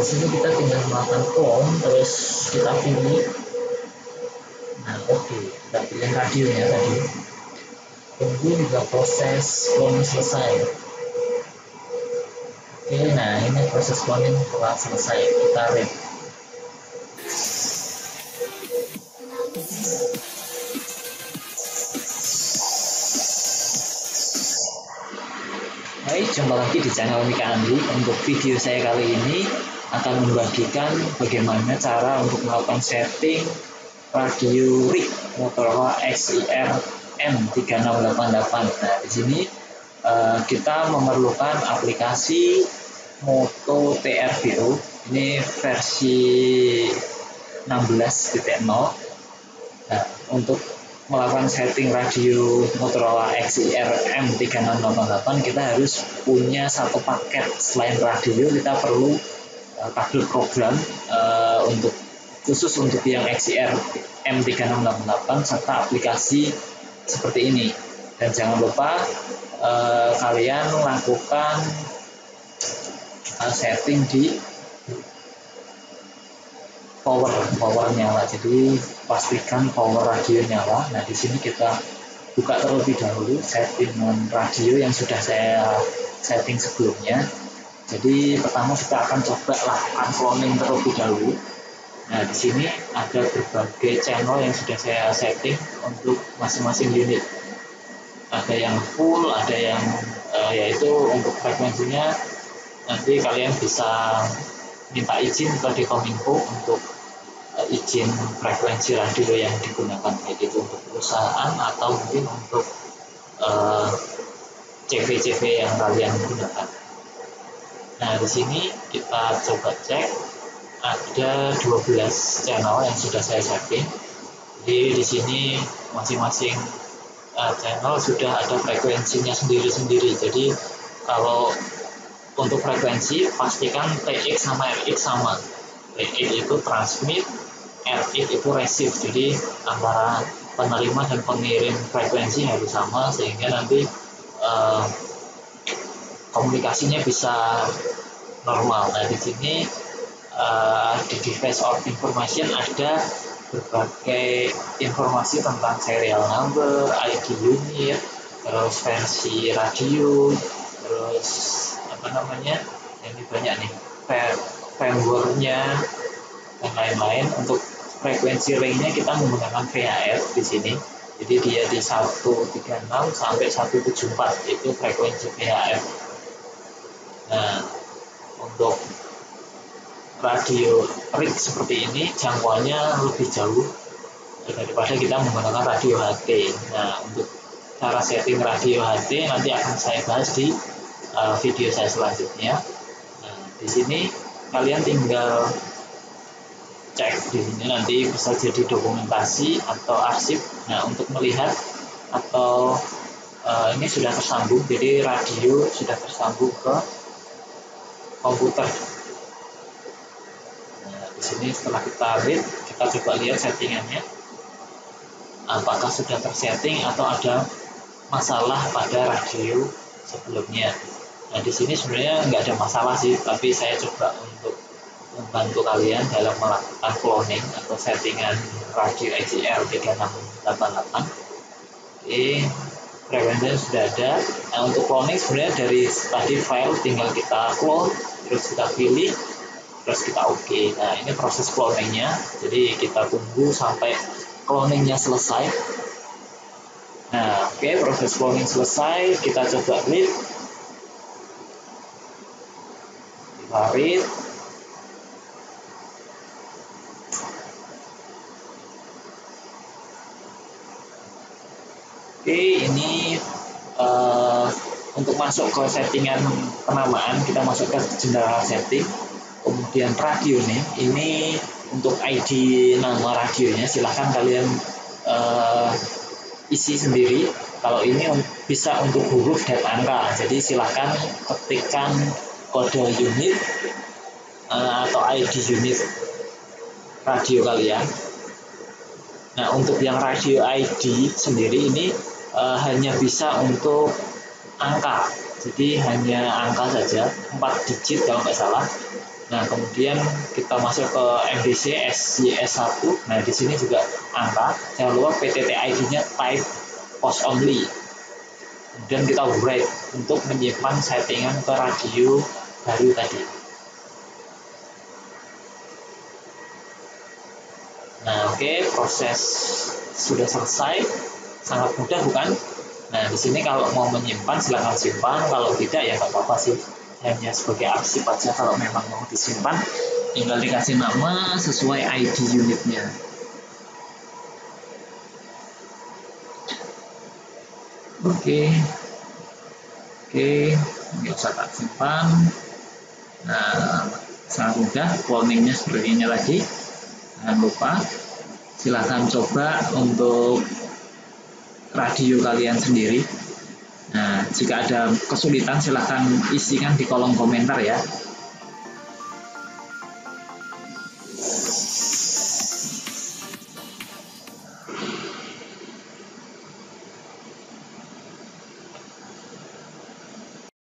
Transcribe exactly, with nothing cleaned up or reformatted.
di sini kita tinggal melakukan clone, terus kita pilih. Nah, oke, okay. Kita pilih radionya tadi. Tunggu hingga proses clone selesai. Oke, okay, nah ini proses cloning telah selesai. Kita read. Hai, jumpa lagi di channel Mika Andi. Untuk video saya kali ini akan membagikan bagaimana cara untuk melakukan setting radio rig Motorola X I R M tiga enam delapan delapan. Nah, di sini uh, kita memerlukan aplikasi Moto T R V O. Ini versi enam belas titik nol. Nah, untuk melakukan setting radio Motorola X I R M tiga enam delapan delapan, kita harus punya satu paket. Selain radio, kita perlu uh, kabel program uh, untuk khusus untuk yang X I R M tiga enam delapan delapan serta aplikasi seperti ini. Dan jangan lupa uh, kalian lakukan uh, setting di power power nyala. Jadi pastikan power radio nyala. Nah, di sini kita buka terlebih dahulu settingan radio yang sudah saya setting sebelumnya. Jadi pertama kita akan coba lakukan cloning terlebih dahulu. Nah, di sini ada berbagai channel yang sudah saya setting untuk masing-masing unit. Ada yang full, ada yang uh, yaitu untuk frekuensinya nanti kalian bisa minta izin ke Dekominfo untuk uh, izin frekuensi radio yang digunakan, baik itu untuk perusahaan atau mungkin untuk uh, C V C V yang kalian gunakan. Nah, di sini kita coba cek, ada dua belas channel yang sudah saya setting. Jadi di sini masing-masing uh, channel sudah ada frekuensinya sendiri-sendiri. Jadi kalau untuk frekuensi pastikan T X sama R X sama. T X itu transmit, R X itu receive. Jadi antara penerima dan pengirim frekuensi harus sama sehingga nanti uh, komunikasinya bisa normal. Nah, di sini uh, di device of information ada berbagai informasi tentang serial number, I D unit, terus versi radio, terus apa namanya, ini banyak nih, firmware-nya dan lain-lain. Untuk frekuensi ringnya kita menggunakan V H F di sini. Jadi dia di seratus tiga puluh enam sampai seratus tujuh puluh empat itu frekuensi V H F. Nah, untuk radio rig seperti ini jangkauannya lebih jauh daripada kita menggunakan radio H T. Nah, untuk cara setting radio H T nanti akan saya bahas di uh, video saya selanjutnya. Nah, di sini kalian tinggal cek di sini, nanti bisa jadi dokumentasi atau arsip. Nah, untuk melihat atau uh, ini sudah tersambung, jadi radio sudah tersambung ke komputer. Nah, di sini setelah kita read, kita coba lihat settingannya, apakah sudah tersetting atau ada masalah pada radio sebelumnya. Nah, di sini sebenarnya nggak ada masalah sih, tapi saya coba untuk membantu kalian dalam melakukan cloning atau settingan radio X I R tiga enam delapan delapan. Oke, frekuensinya sudah ada. Nah, untuk cloning sebenarnya dari tadi file tinggal kita clone, terus kita pilih, terus kita oke. Okay. Nah, ini proses cloningnya. Jadi kita tunggu sampai cloningnya selesai. Nah, oke, okay, proses cloning selesai. Kita coba read. Kita read. Oke, okay, ini uh, untuk masuk ke settingan penamaan, kita masuk ke general setting. Kemudian radio nih, ini untuk I D nama radionya silahkan kalian uh, isi sendiri. Kalau ini bisa untuk huruf dan angka, jadi silahkan ketikkan kode unit uh, atau I D unit radio kalian. Nah, untuk yang radio I D sendiri ini uh, hanya bisa untuk angka, jadi hanya angka saja, empat digit kalau nggak salah. Nah, kemudian kita masuk ke M D C S Y S satu. Nah, di sini juga angka. Jangan lupa P T T I D-nya type post only. Kemudian kita write untuk menyimpan settingan ke radio baru tadi. Nah, oke, okay, proses sudah selesai. Sangat mudah, bukan? Nah, di sini kalau mau menyimpan silahkan simpan, kalau tidak ya nggak apa-apa sih. Hanya sebagai arsip aja. Kalau memang mau disimpan, tinggal dikasih nama sesuai I D unitnya. Oke, okay. oke, okay. Ini usah tak simpan. Nah, sangat mudah. Warningnya seperti ini lagi. Jangan lupa. Silahkan coba untuk radio kalian sendiri. Nah, jika ada kesulitan silahkan isikan di kolom komentar ya.